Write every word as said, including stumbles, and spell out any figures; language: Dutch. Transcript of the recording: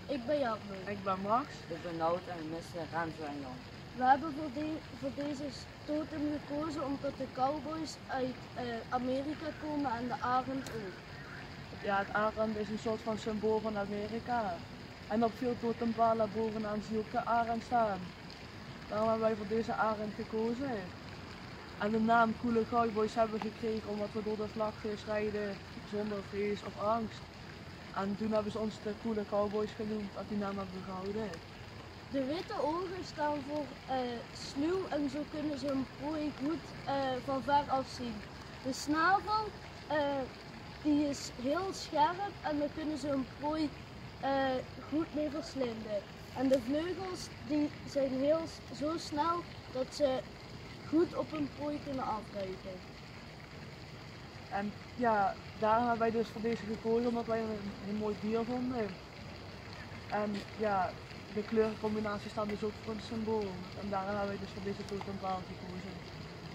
Ik ben Jarno. Ik ben Max. Ik ben Nout en mister Renzo en Jan. We hebben voor, de, voor deze totem gekozen omdat de cowboys uit uh, Amerika komen en de arend ook. Ja, het arend is een soort van symbool van Amerika. En op veel totempalen bovenaan zie je ook de arend staan. Daarom hebben wij voor deze arend gekozen. En de naam Coole Cowboys hebben we gekregen omdat we door de slagveers rijden zonder vrees of angst. En toen hebben ze ons de Coole Cowboys genoemd, dat die naam hebben we gehouden. De witte ogen staan voor uh, sluw en zo kunnen ze een prooi goed uh, van ver af zien. De snavel uh, die is heel scherp en daar kunnen ze een prooi uh, goed mee verslinden. En de vleugels die zijn heel zo snel dat ze goed op een prooi kunnen afrijden. En ja, daarom hebben wij dus voor deze gekozen omdat wij een heel mooi dier vonden. En ja, de kleurencombinatie staat dus ook voor een symbool. En daarom hebben wij dus voor deze totempaal gekozen.